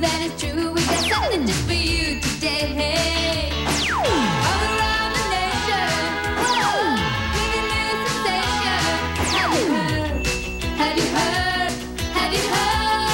that it's true. We got something just for you today. All around the nation, whoa, giving you sensation. Have you heard? Have you heard?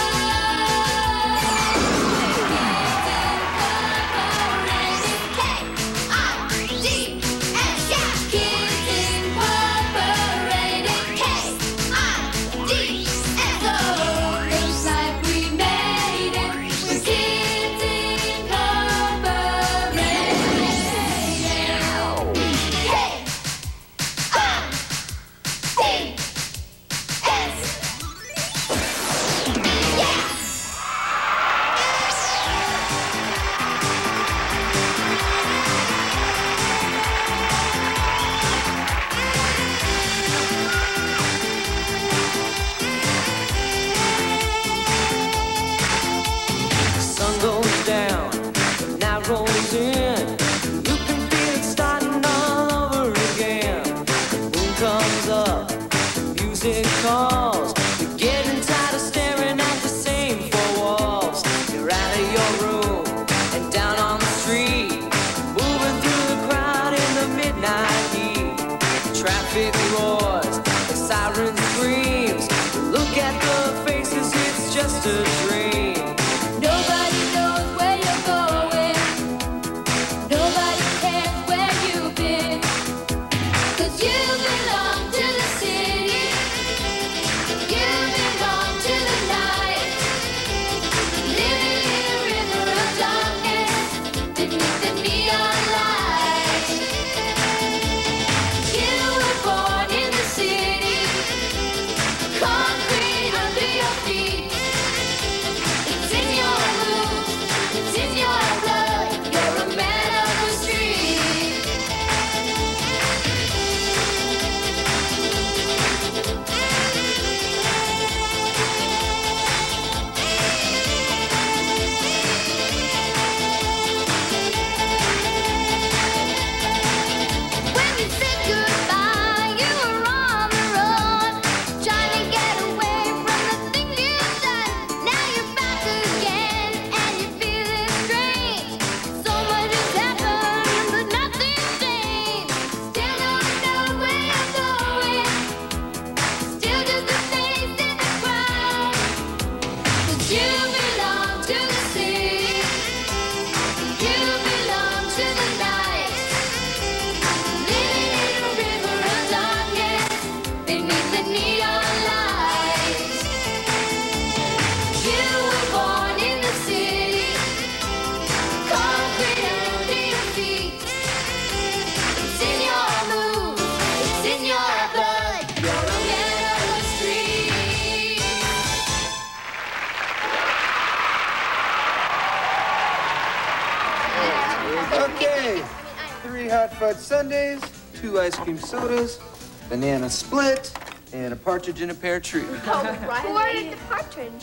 Okay, 3 hot fudge sundaes, 2 ice cream sodas, banana split, and a partridge in a pear tree. Oh, right. Who ordered the partridge?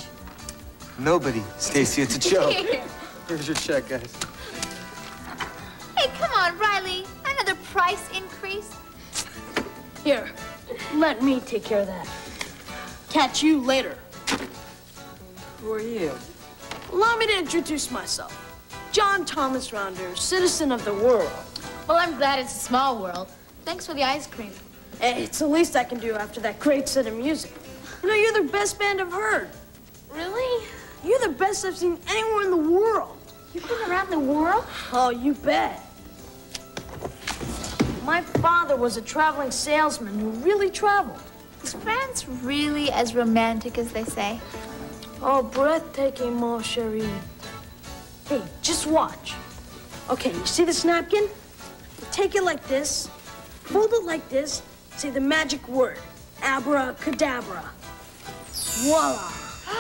Nobody, Stacy. It's a joke. Here's your check, guys. Hey, come on, Riley. Another price increase? Here, let me take care of that. Catch you later. Who are you? Allow me to introduce myself. John Thomas Rounder, citizen of the world. Well, I'm glad it's a small world. Thanks for the ice cream. Hey, it's the least I can do after that great set of music. You know, you're the best band I've heard. Really? You're the best I've seen anywhere in the world. You've been around the world? Oh, you bet. My father was a traveling salesman who really traveled. Is France really as romantic as they say? Oh, breathtaking, mon chéri. Hey, just watch. Okay, you see this napkin? Take it like this, fold it like this, say the magic word, abracadabra. Voila.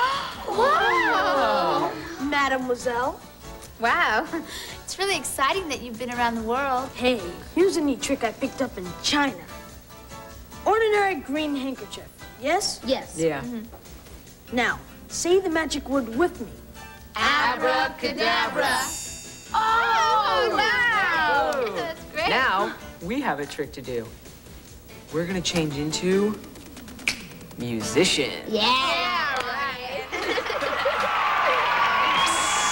Wow! Mademoiselle. Wow. It's really exciting that you've been around the world. Hey, here's a neat trick I picked up in China. Ordinary green handkerchief, yes? Yes. Yeah. Now, say the magic word with me. Abracadabra. Oh, wow! That's great. Now, we have a trick to do. We're gonna change into musicians. Yeah, right.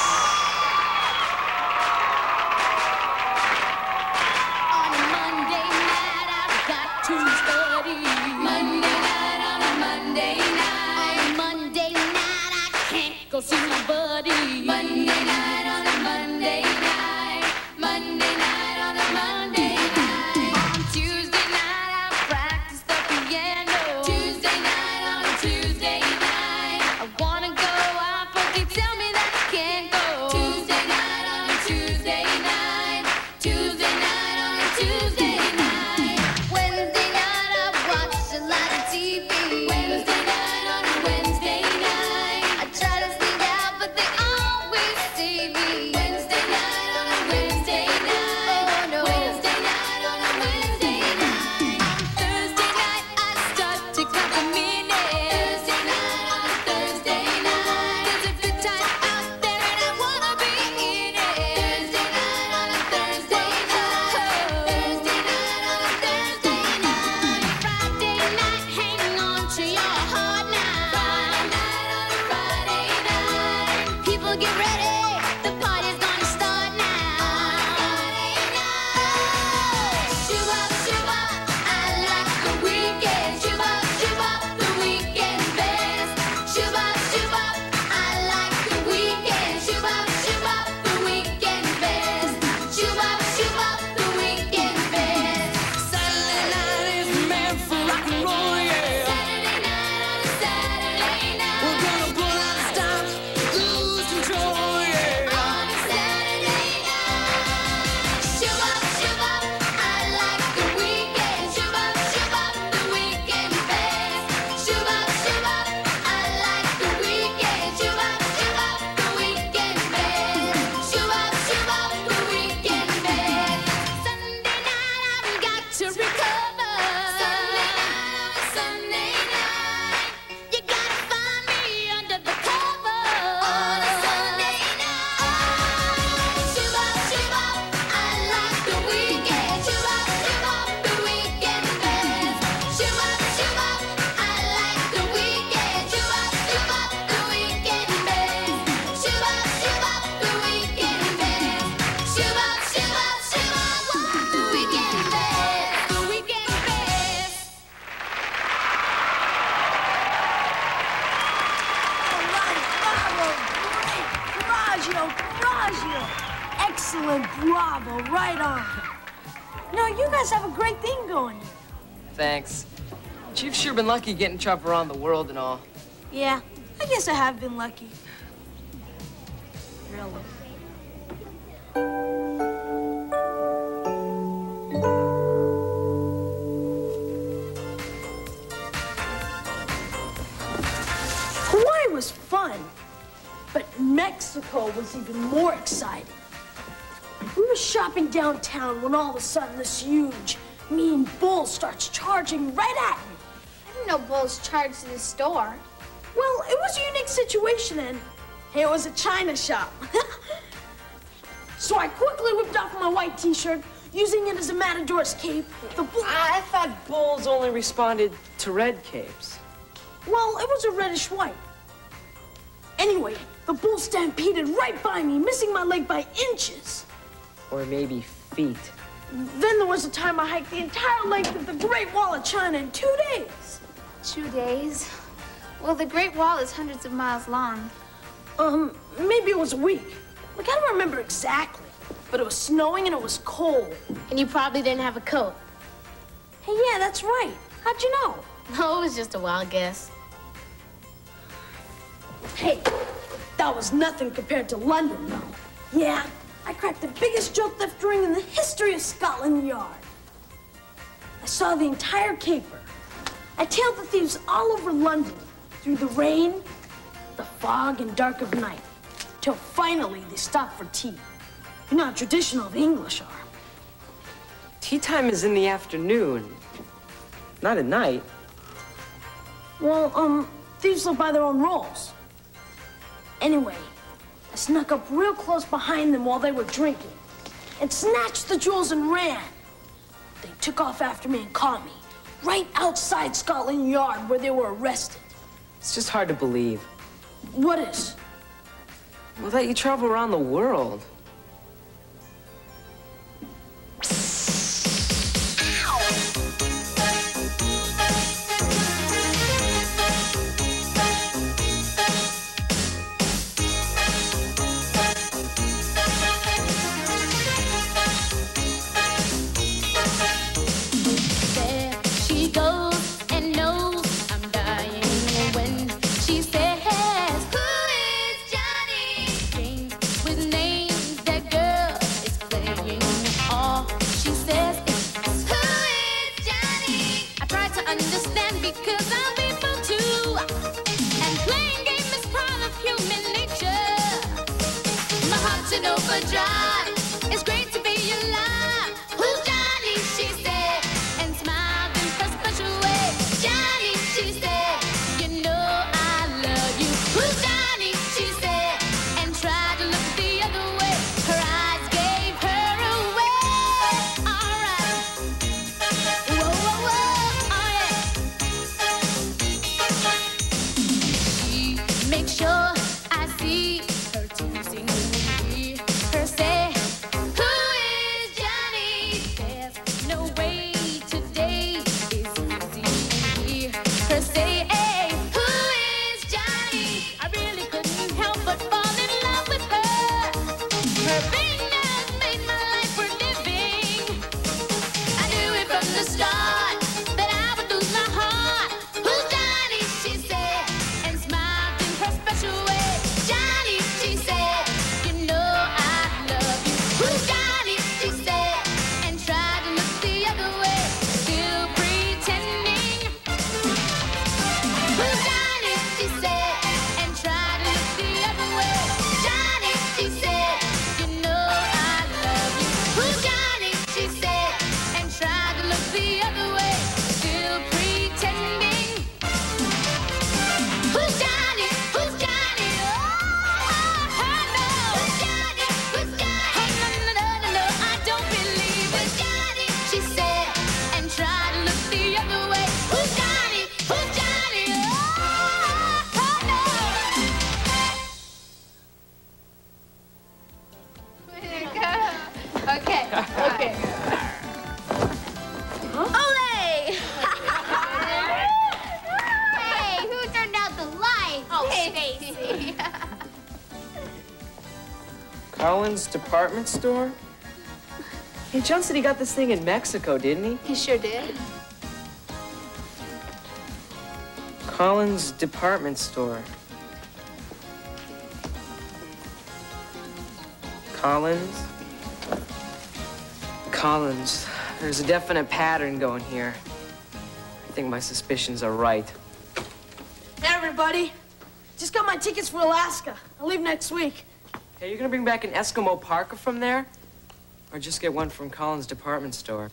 No, you guys have a great thing going here. Thanks. Chief's sure been lucky getting Chubb around the world and all. Yeah, I guess I have been lucky. Really. Hawaii was fun, but Mexico was even more exciting. We were shopping downtown when all of a sudden this huge, mean bull starts charging right at me. I didn't know bulls charged to the store. Well, it was a unique situation, and it was a china shop. So I quickly whipped off my white t-shirt, using it as a matador's cape. The bull... I thought bulls only responded to red capes. Well, it was a reddish-white. Anyway, the bull stampeded right by me, missing my leg by inches. Or maybe feet. Then there was a time I hiked the entire length of the Great Wall of China in 2 days. 2 days? Well, the Great Wall is hundreds of miles long. Maybe it was a week. Like, I don't remember exactly, but it was snowing and it was cold. And you probably didn't have a coat. Hey, yeah, that's right. How'd you know? No, it was just a wild guess. Hey, that was nothing compared to London, though. Yeah, I cracked the biggest joke theft ring in the history of Scotland Yard. I saw the entire caper. I tailed the thieves all over London, through the rain, the fog, and dark of night, till finally they stopped for tea. You know how traditional the English are. Tea time is in the afternoon, not at night. Well, thieves live by their own rules. Anyway, I snuck up real close behind them while they were drinking and snatched the jewels and ran. They took off after me and caught me right outside Scotland Yard where they were arrested. It's just hard to believe. What is? Well, that you travel around the world. Overdrive. It's great to be alive. Who's Johnny? She said, and smiled in her special way. Johnny, she said, you know I love you. Who's Johnny? She said, and tried to look the other way. Her eyes gave her away. All right. Whoa, whoa, whoa. Oh yeah. She makes sure I see her teasing. Say, who is Johnny? There's no way today is easy. Her say, hey, who is Johnny? I really couldn't help but fall in love with her. Her fingers made my life worth living. I knew it from the start that I would lose my heart. Who's Johnny? She said, and smiled in her special way. Johnny, she said, you know who's Johnny? She said, and tried to look the other way, still pretending. Who's Johnny? She said, and tried to look the other way. Johnny, she said, you know I love you. Who's Johnny? She said, and tried to look the other way, still pretending. Who's Johnny? Who's Johnny? Oh, no. Who's Johnny? Who's Johnny? No, I don't believe it. Johnny, she said, and tried to look the other way. Who's Johnny? Who's Johnny? Oh, no. Okay. Ole! Hey, who turned out the light? Oh, Stacy. Colin's department store? Hey, John said he got this thing in Mexico, didn't he? He sure did. Collins Department Store. Collins. There's a definite pattern going here. I think my suspicions are right. Hey, everybody. Just got my tickets for Alaska. I'll leave next week. Hey, you gonna bring back an Eskimo parka from there? Or just get one from Collins Department Store?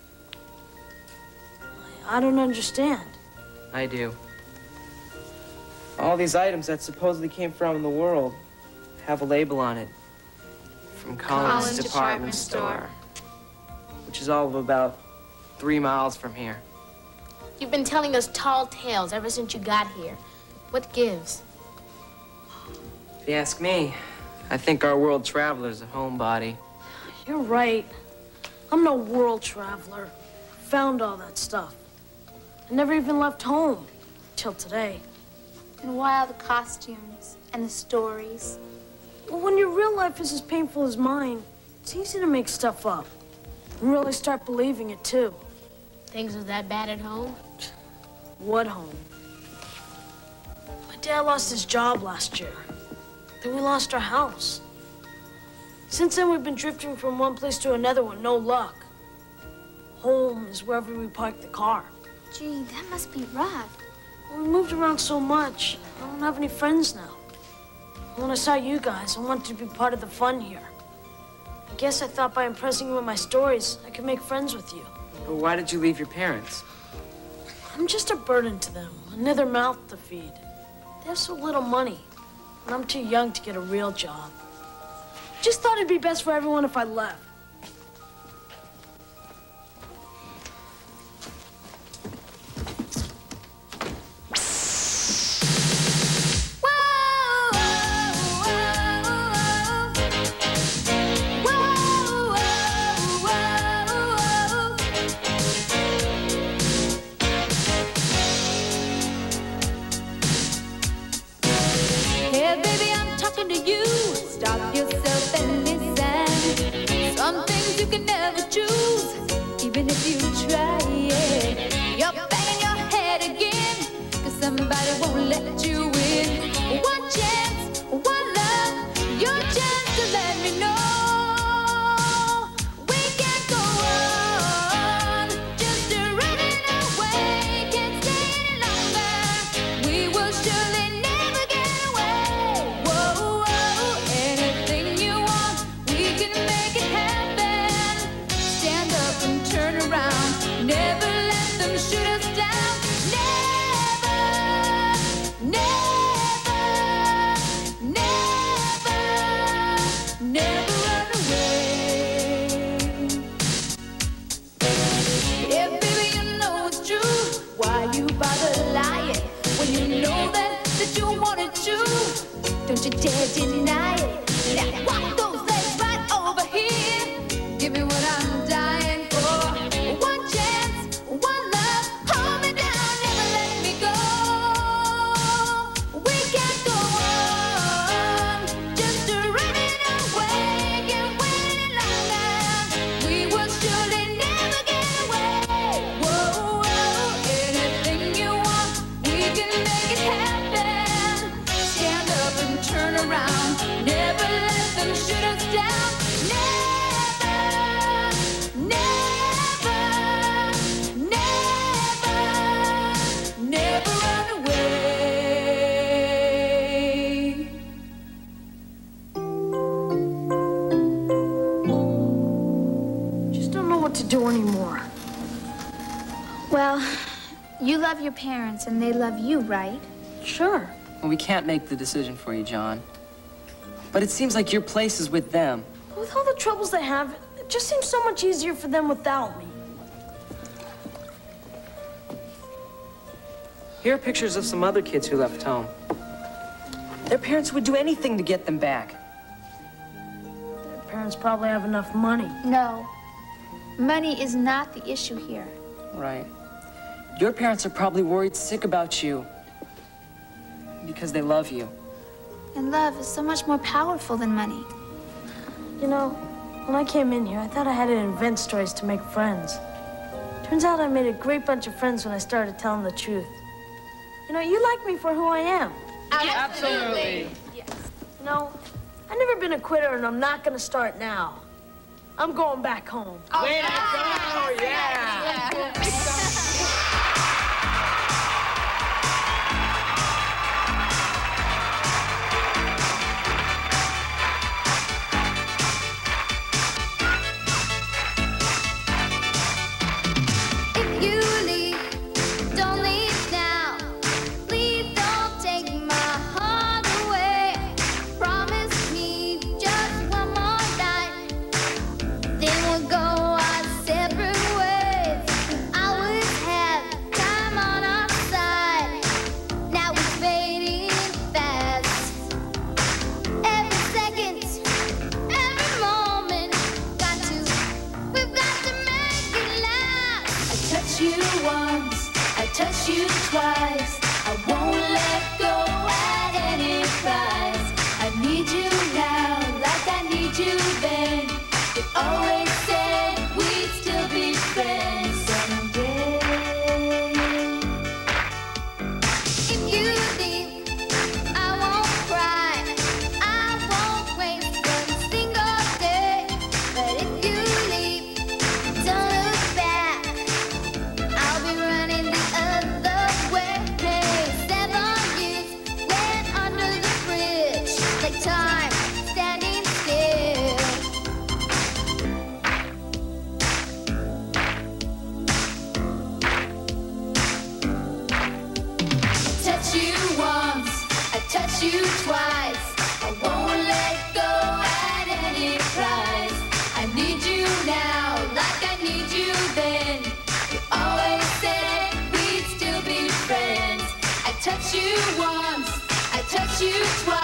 I don't understand. I do. All these items that supposedly came from the world have a label on it. From Collins Department Store. Which is all of about 3 miles from here. You've been telling us tall tales ever since you got here. What gives? If you ask me, I think our world traveler's a homebody. You're right. I'm no world traveler. Found all that stuff. I never even left home till today. And why all the costumes and the stories? Well, when your real life is as painful as mine, it's easy to make stuff up. And really start believing it, too. Things are that bad at home? What home? My dad lost his job last year. Then we lost our house. Since then, we've been drifting from one place to another with no luck. Home is wherever we park the car. Gee, that must be rough. We moved around so much, I don't have any friends now. When I saw you guys, I wanted to be part of the fun here. I guess I thought by impressing you with my stories, I could make friends with you. But why did you leave your parents? I'm just a burden to them, another mouth to feed. They have so little money, and I'm too young to get a real job. Just thought it'd be best for everyone if I left. Don't you dare deny it. Now walk those legs right over here. Give me what I'm dying for. One chance, one love. Hold me down, never let me go. We can't go on just running away. Can't wait any longer. We will surely never get away. Whoa, whoa, anything you want, we can make it happen. Stand up and turn around. Never let them shoot us down. Never, never, never, never run away. Just don't know what to do anymore. Well, you love your parents and they love you, right? Sure. Well, we can't make the decision for you, John. But it seems like your place is with them. But with all the troubles they have, it just seems so much easier for them without me. Here are pictures of some other kids who left home. Their parents would do anything to get them back. Their parents probably have enough money. No. Money is not the issue here. Right. Your parents are probably worried sick about you because they love you. And love is so much more powerful than money. You know, When I came in here, I thought I had to invent stories to make friends. Turns out I made a great bunch of friends when I started telling the truth. You know, you like me for who I am. Absolutely. Yes. You know, I've never been a quitter, and I'm not gonna start now. I'm going back home. Way to go! Yeah! If you leave, don't leave now. Please don't take my heart away. Promise me just one more night, then we'll go our separate ways. I always have time on our side. Now it's fading fast. Every second, every moment, we've got to make it last. I touch you once, I touch you twice. I won't let go at any price. I need you now, like I need you then. You always said we'd still be friends someday. If you leave, I won't cry. I won't waste one single day. But if you leave, don't look back. I'll be running the other way. 7 years went under the bridge, like time standing still. Touch you once, I touch you twice. I won't let go at any price. I need you now, like I need you then. You always said we'd still be friends. I touch you once, I touch you twice.